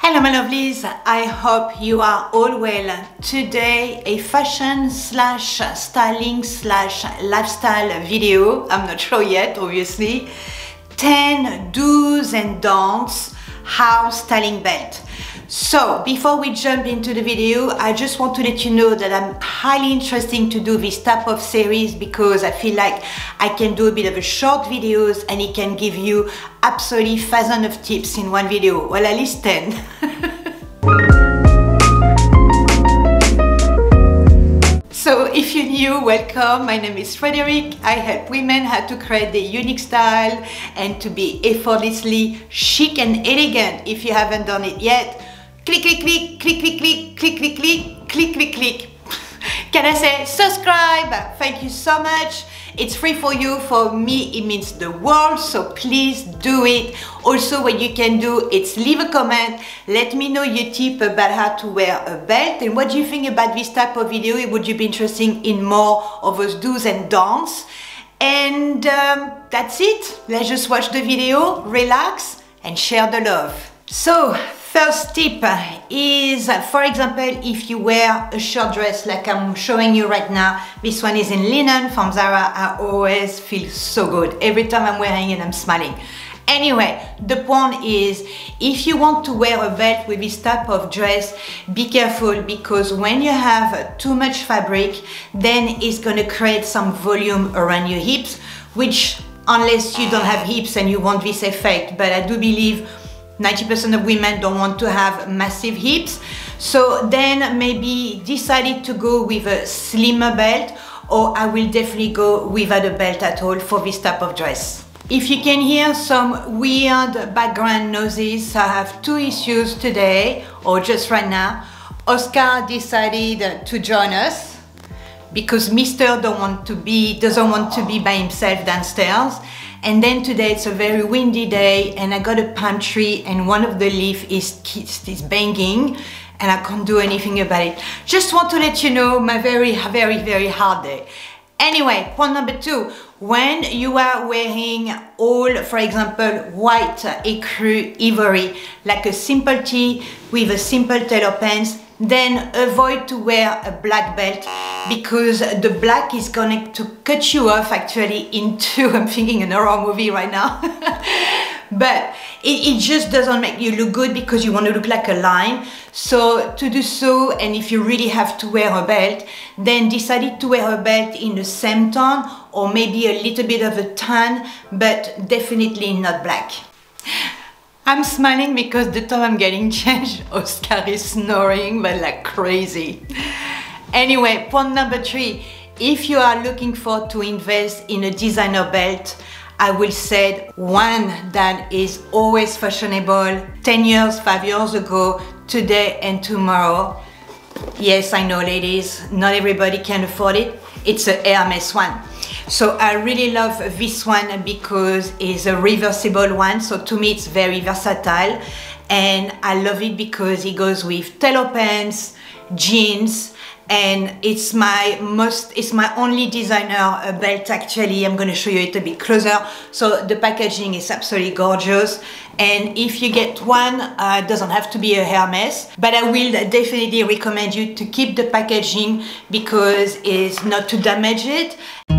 Hello my lovelies, I hope you are all well. Today a fashion slash styling slash lifestyle video, I'm not sure yet obviously. 10 do's and don'ts house styling belt. So before we jump into the video, I just want to let you know that I'm highly interested to do this type of series because I feel like I can do a bit of a short videos and it can give you absolutely thousands of tips in one video. Well, at least 10. So if you're new, welcome. My name is Frederic. I help women how to create their unique style and to be effortlessly chic and elegant. If you haven't done it yet, click, click, click, click, click, click, click, click, click, click, click, click. Can I say subscribe? Thank you so much. It's free for you. For me, it means the world, so please do it. Also, what you can do is leave a comment. Let me know your tip about how to wear a belt and what do you think about this type of video. Would you be interested in more of those do's and don'ts? And that's it. Let's just watch the video, relax, and share the love. So, first tip is, for example, if you wear a short dress like I'm showing you right now, this one is in linen from Zara. I always feel so good. Every time I'm wearing it, I'm smiling. Anyway, the point is, if you want to wear a belt with this type of dress, be careful because when you have too much fabric, then it's going to create some volume around your hips, which unless you don't have hips and you want this effect, but I do believe 90% of women don't want to have massive hips. So then maybe decided to go with a slimmer belt, or I will definitely go without a belt at all for this type of dress. If you can hear some weird background noises, I have two issues today, or just right now. Oscar decided to join us because Mr. doesn't want to be by himself downstairs. And then today it's a very windy day and I got a palm tree and one of the leaves is banging and I can't do anything about it. Just want to let you know my very hard day. Anyway, point number 2, when you are wearing all, for example, white ecru ivory, like a simple tee with a simple tailor pants, then avoid to wear a black belt because the black is going to cut you off actually into, I'm thinking an horror movie right now, but it just doesn't make you look good because you want to look like a lion. So to do so, and if you really have to wear a belt, then decide to wear a belt in the same tone or maybe a little bit of a tan, but definitely not black. I'm smiling because the time I'm getting changed, Oscar is snoring but like crazy. Anyway, point number 3, if you are looking for to invest in a designer belt, I will say one that is always fashionable 10 years, 5 years ago, today and tomorrow. Yes, I know ladies, not everybody can afford it. It's a Hermes one. So I really love this one because it's a reversible one. So to me it's very versatile and I love it because it goes with tailor pants, jeans, and it's my only designer belt actually. I'm going to show you it a bit closer. So the packaging is absolutely gorgeous, and if you get one, it doesn't have to be a Hermes, but I will definitely recommend you to keep the packaging because it's not to damage it.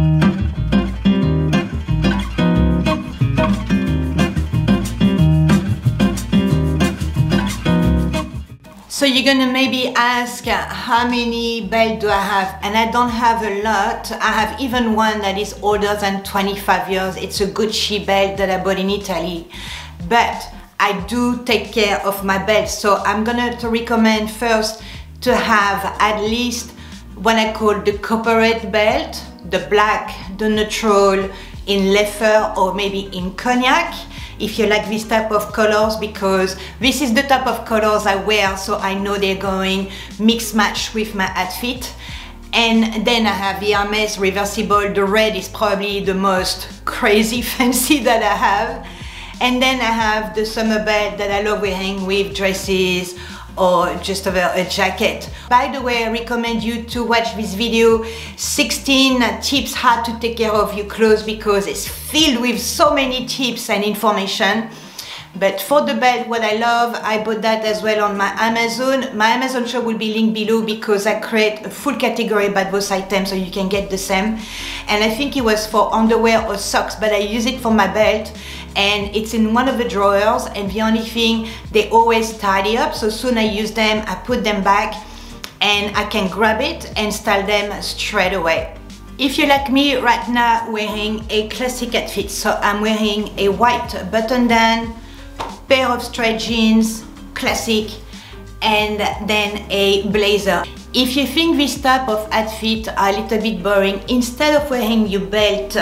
So you're gonna maybe ask how many belts do I have, and I don't have a lot. I have even one that is older than 25 years. It's a Gucci belt that I bought in Italy, but I do take care of my belts. So I'm gonna recommend first to have at least what I call the corporate belt, the black, the neutral, in leather or maybe in cognac, if you like this type of colors, because this is the type of colors I wear, so I know they're going mix match with my outfit. And then I have the Hermes reversible. The red is probably the most crazy fancy that I have. And then I have the summer belt that I love wearing with dresses or just over a jacket. By the way, I recommend you to watch this video, 16 tips how to take care of your clothes, because it's filled with so many tips and information. But for the belt, what I love, I bought that as well on my Amazon. My Amazon shop will be linked below because I create a full category about those items so you can get the same. And I think it was for underwear or socks, but I use it for my belt. And it's in one of the drawers, and the only thing, they always tidy up. So soon I use them, I put them back, and I can grab it and style them straight away. If you're like me right now, wearing a classic outfit, so I'm wearing a white button-down, pair of straight jeans, classic, and then a blazer. If you think this type of outfit are a little bit boring, instead of wearing your belt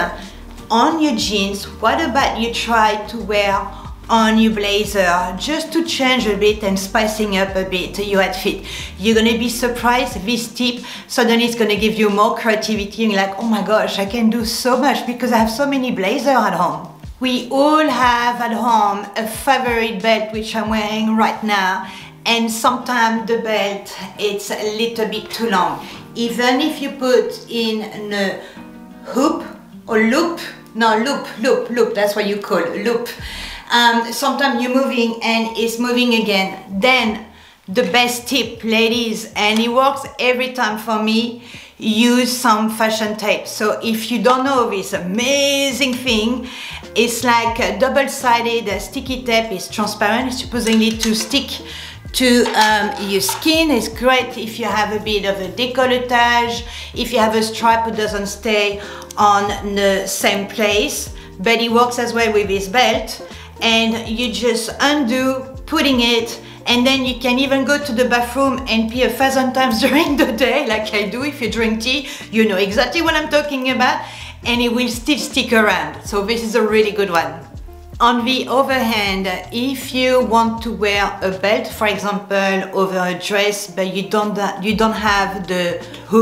on your jeans, what about you try to wear on your blazer, just to change a bit and spicing up a bit your outfit. You're gonna be surprised. This tip suddenly is gonna give you more creativity, and you're like, oh my gosh, I can do so much because I have so many blazers at home. We all have at home a favorite belt, which I'm wearing right now, and sometimes the belt, it's a little bit too long. Even if you put in a hoop or loop, no, loop, that's what you call loop. Sometimes you're moving and it's moving again. Then the best tip, ladies, and it works every time for me, use some fashion tape. So if you don't know this amazing thing, it's like a double-sided sticky tape. It's transparent, it's supposedly to stick to your skin. It's great if you have a bit of a décolletage, if you have a stripe who doesn't stay on the same place, but it works as well with this belt. And you just undo putting it, and then you can even go to the bathroom and pee 1,000 times during the day, like I do. If you drink tea, you know exactly what I'm talking about, and it will still stick around. So this is a really good one. On the other hand, if you want to wear a belt, for example, over a dress, but you don't have the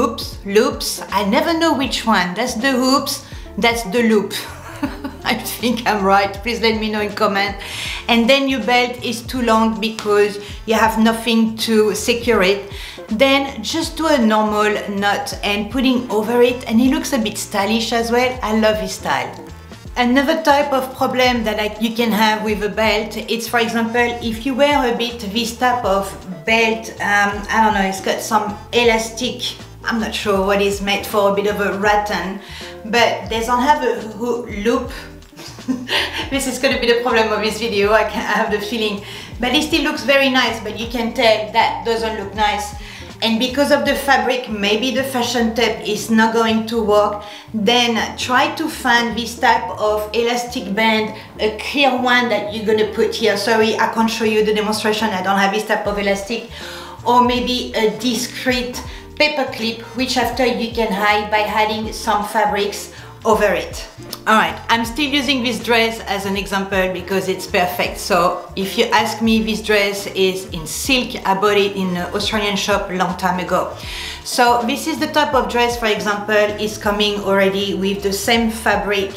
loops, I never know which one. That's the hoops, that's the loop. I think I'm right, please let me know in comment. And then your belt is too long because you have nothing to secure it, then just do a normal knot and putting over it, and it looks a bit stylish as well. I love this style. Another type of problem that you can have with a belt, it's, for example, if you wear a bit this type of belt, I don't know, it's got some elastic, I'm not sure what it's made for, a bit of a rattan, but they don't have a loop. This is going to be the problem of this video, I have the feeling, but it still looks very nice, but you can tell that doesn't look nice. And because of the fabric, maybe the fashion tape is not going to work, then try to find this type of elastic band, a clear one that you're gonna put here. Sorry, I can't show you the demonstration, I don't have this type of elastic. Or maybe a discreet paper clip, which after you can hide by adding some fabrics over it. Alright, I'm still using this dress as an example because it's perfect. So if you ask me, this dress is in silk. I bought it in an Australian shop a long time ago. So this is the type of dress, for example, is coming already with the same fabric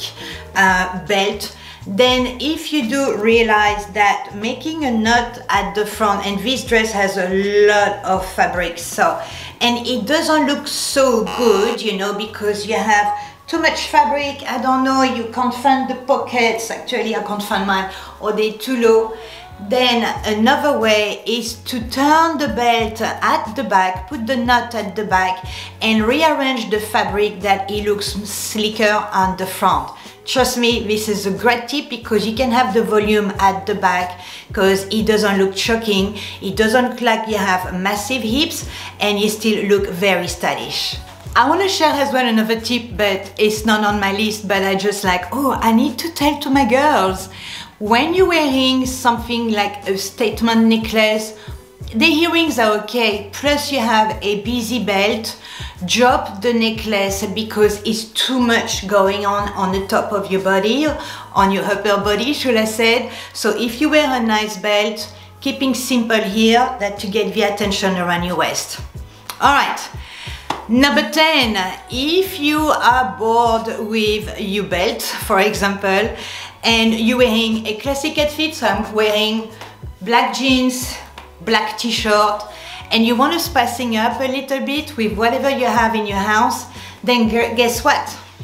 belt. Then if you do realize that making a knot at the front, and this dress has a lot of fabric, so, and it doesn't look so good, you know, because you have too much fabric, I don't know, you can't find the pockets, actually I can't find mine, or they're too low. Then another way is to turn the belt at the back, put the knot at the back, and rearrange the fabric that it looks slicker on the front. Trust me, this is a great tip because you can have the volume at the back because it doesn't look shocking, it doesn't look like you have massive hips, and you still look very stylish. I want to share as well another tip, but it's not on my list, but I just like, oh, I need to tell to my girls. When you're wearing something like a statement necklace, the earrings are okay, plus you have a busy belt, drop the necklace because it's too much going on the top of your body, on your upper body, should I say. So if you wear a nice belt, keeping simple here, that to get the attention around your waist. All right. Number 10, if you are bored with your belt, for example, and you're wearing a classic outfit, so I'm wearing black jeans, black t-shirt, and you want to spicing up a little bit with whatever you have in your house, then guess what?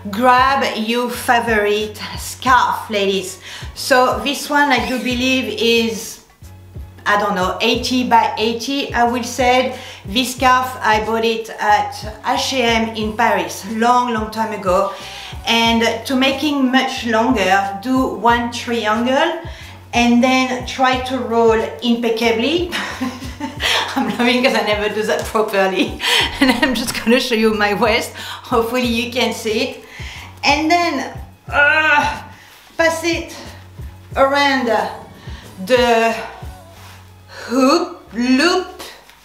grab your favorite scarf, ladies. So this one I do believe is, I don't know, 80 by 80, I will say. This scarf, I bought it at H&M in Paris, long time ago. And to make it much longer, do one triangle and then try to roll impeccably. I'm laughing because I never do that properly. And I'm just gonna show you my waist. Hopefully you can see it. And then pass it around the hoop, loop,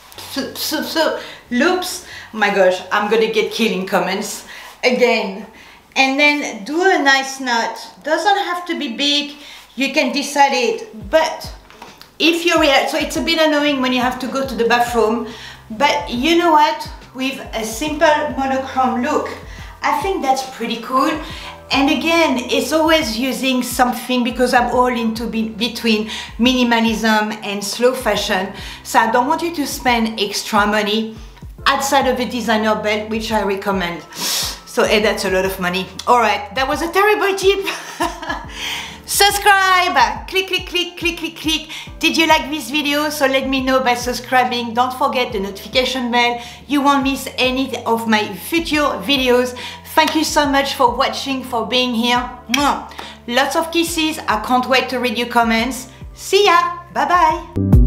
loops. Oh my gosh, I'm gonna get killed in comments again. And then do a nice knot. Doesn't have to be big, you can decide it, but if you realize, so it's a bit annoying when you have to go to the bathroom, but you know what, with a simple monochrome look, I think that's pretty cool. And again, it's always using something, because I'm all into between minimalism and slow fashion, so I don't want you to spend extra money outside of a designer belt, which I recommend. So that's a lot of money. All right, that was a terrible tip. Subscribe, click. Did you like this video? So let me know by subscribing. Don't forget the notification bell. You won't miss any of my future videos. Thank you so much for watching, for being here. Lots of kisses. I can't wait to read your comments. See ya. Bye bye.